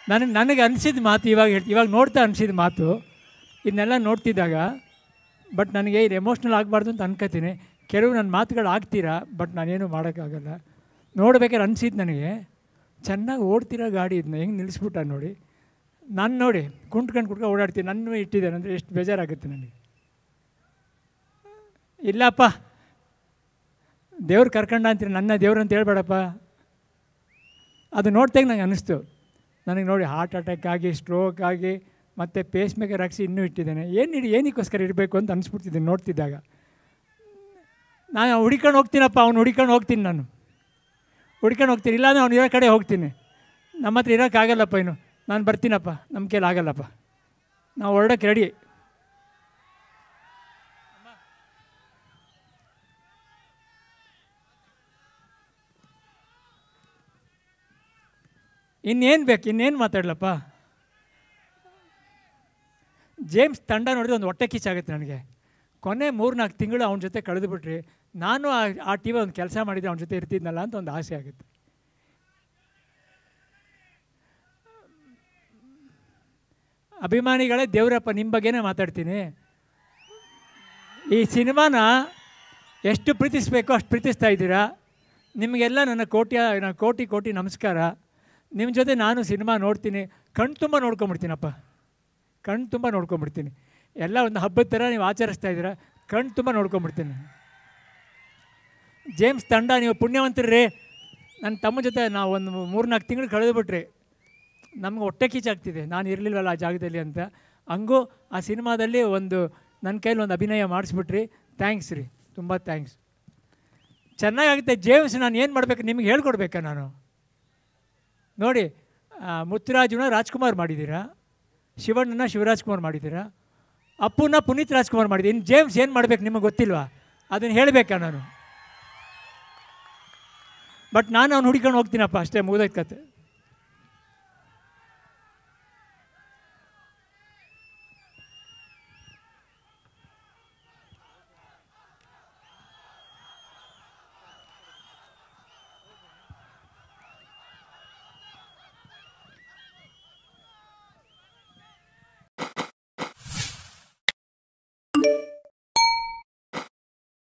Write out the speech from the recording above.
ನನಗೆ ಅನಿಸಿದ ಮಾತು ಇವಾಗ ನೋಡ್ತಾ ಅನಿಸಿದ ಮಾತು ಇದನ್ನೆಲ್ಲ ನೋಡ್ತಿದ್ದಾಗ. ಬಟ್ ನನಗೆ ಇದು ಎಮೋಷ್ನಲ್ ಆಗಬಾರ್ದು ಅಂತ ಅನ್ಕೋತೀನಿ. ಕೆಲವು ನನ್ನ ಮಾತುಗಳು ಆಗ್ತೀರಾ, ಬಟ್ ನಾನೇನು ಮಾಡೋಕ್ಕಾಗಲ್ಲ. ನೋಡ್ಬೇಕಾದ್ರೆ ಅನಿಸಿದ್ದು ನನಗೆ, ಚೆನ್ನಾಗಿ ಓಡ್ತಿರೋ ಗಾಡಿ ಇದನ್ನ ಹೆಂಗೆ ನಿಲ್ಲಿಸ್ಬಿಟ್ಟ ನೋಡಿ. ನಾನು ನೋಡಿ ಕುಂಟ್ಕೊಂಡು ಓಡಾಡ್ತೀನಿ, ನನ್ನ ಇಟ್ಟಿದ್ದೇನೆ ಅಂದರೆ ಎಷ್ಟು ಬೇಜಾರಾಗುತ್ತೆ ನನಗೆ. ಇಲ್ಲಪ್ಪ, ದೇವ್ರು ಕರ್ಕೊಂಡ ಅಂತೀರಿ, ನನ್ನ ದೇವ್ರು ಅಂತ ಹೇಳ್ಬೇಡಪ್ಪ. ಅದು ನೋಡ್ತಾಗ ನಂಗೆ ಅನ್ನಿಸ್ತು, ನನಗೆ ನೋಡಿ ಹಾರ್ಟ್ ಅಟ್ಯಾಕ್ ಆಗಿ, ಸ್ಟ್ರೋಕ್ ಆಗಿ, ಮತ್ತು ಪೇಸ್ ಮೇಕರ್ ಹಾಕ್ಸಿ ಇನ್ನೂ ಇಟ್ಟಿದ್ದೇನೆ. ಏನಕ್ಕೋಸ್ಕರ ಇರಬೇಕು ಅಂತ ಅನಿಸ್ಬಿಡ್ತಿದ್ದೀನಿ ನೋಡ್ತಿದ್ದಾಗ. ನಾನು ಹುಡ್ಕೊಂಡು ಹೋಗ್ತೀನಪ್ಪ, ಅವ್ನು ಹುಡ್ಕೊಂಡು ಹೋಗ್ತೀನಿ, ನಾನು ಹುಡ್ಕೊಂಡು ಹೋಗ್ತೀನಿ. ಇಲ್ಲಾಂದರೆ ಅವ್ನು ಇರೋ ಕಡೆ ಹೋಗ್ತೀನಿ. ನಮ್ಮ ಹತ್ರ ಇರೋಕ್ಕಾಗಲ್ಲಪ್ಪ, ಇನ್ನು ನಾನು ಬರ್ತೀನಪ್ಪ, ನಮ್ಮ ಕೈಲಿ ಆಗಲ್ಲಪ್ಪ, ನಾವು ಹೊರಡೋಕ್ಕೆ ರೆಡಿ. ಇನ್ನೇನು ಬೇಕು, ಇನ್ನೇನು ಮಾತಾಡಲಪ್ಪ. ಜೇಮ್ಸ್ ತಂಡ ನೋಡಿದ್ರೆ ಒಂದು ಹೊಟ್ಟೆ ಕಿಚ್ಚಾಗುತ್ತೆ ನನಗೆ. ಕೊನೆ 3-4 ತಿಂಗಳು ಅವನ ಜೊತೆ ಕಳೆದುಬಿಟ್ರಿ, ನಾನು ಆ ಟಿ ವಿ ಒಂದು ಕೆಲಸ ಮಾಡಿದರೆ ಅವನ ಜೊತೆ ಇರ್ತಿದ್ನಲ್ಲ ಅಂತ ಒಂದು ಆಸೆ ಆಗುತ್ತೆ. ಅಭಿಮಾನಿಗಳೇ, ದೇವರಪ್ಪ ನಿಮ್ಮ ಬಗ್ಗೆನೇ ಮಾತಾಡ್ತೀನಿ. ಈ ಸಿನಿಮಾನ ಎಷ್ಟು ಪ್ರೀತಿಸಬೇಕೋ ಅಷ್ಟು ಪ್ರೀತಿಸ್ತಾ ಇದ್ದೀರಾ. ನಿಮಗೆಲ್ಲ ನನ್ನ ಕೋಟಿ ನಮಸ್ಕಾರ. ನಿಮ್ಮ ಜೊತೆ ನಾನು ಸಿನಿಮಾ ನೋಡ್ತೀನಿ, ಕಣ್ಣು ತುಂಬ ನೋಡ್ಕೊಂಬಿಡ್ತೀನಪ್ಪ, ಕಣ್ಣು ತುಂಬ ನೋಡ್ಕೊಂಬಿಡ್ತೀನಿ. ಎಲ್ಲ ಒಂದು ಹಬ್ಬದ ಥರ ನೀವು ಆಚರಿಸ್ತಾ ಇದ್ದೀರಾ, ಕಣ್ಣು ತುಂಬ ನೋಡ್ಕೊಂಬಿಡ್ತೀನಿ. ಜೇಮ್ಸ್ ತಂಡ, ನೀವು ಪುಣ್ಯವಂತರ್ರಿ. ನನ್ನ ತಮ್ಮ ಜೊತೆ ನಾವು ಒಂದು 3-4 ತಿಂಗಳು ಕಳೆದುಬಿಟ್ರಿ. ನಮ್ಗೆ ಹೊಟ್ಟೆ ಕಿಚ್ಚಾಗ್ತಿದೆ, ನಾನು ಇರಲಿಲ್ವಲ್ಲ ಆ ಜಾಗದಲ್ಲಿ ಅಂತ. ಹಂಗೂ ಆ ಸಿನಿಮಾದಲ್ಲಿ ನನ್ನ ಕೈಲಿ ಒಂದು ಅಭಿನಯ ಮಾಡಿಸ್ಬಿಟ್ರಿ. ಥ್ಯಾಂಕ್ಸ್ ರೀ, ತುಂಬ ಥ್ಯಾಂಕ್ಸ್. ಚೆನ್ನಾಗಾಗುತ್ತೆ. ಜೇಮ್ಸ್ ನಾನು ಏನು ಮಾಡಬೇಕು ನಿಮ್ಗೆ ಹೇಳ್ಕೊಡ್ಬೇಕಾ ನಾನು? ನೋಡಿ, ಮುತ್ತುರಾಜುನ ರಾಜ್ಕುಮಾರ್ ಮಾಡಿದ್ದೀರಾ, ಶಿವಣ್ಣನ ಶಿವರಾಜ್ಕುಮಾರ್ ಮಾಡಿದ್ದೀರಾ, ಅಪ್ಪುನ ಪುನೀತ್ ರಾಜ್ಕುಮಾರ್ ಮಾಡಿದ್ದೀನಿ. ಇನ್ನು ಜೇಮ್ಸ್ ಏನು ಮಾಡಬೇಕು ನಿಮಗೆ ಗೊತ್ತಿಲ್ವಾ? ಅದನ್ನು ಹೇಳಬೇಕಾ ನಾನು? ಬಟ್ ನಾನು ಅವ್ನು ಹುಡ್ಕೊಂಡು ಹೋಗ್ತೀನಪ್ಪ, ಅಷ್ಟೇ, ಮುಗಿದೋಯ್ತು ಕತೆ.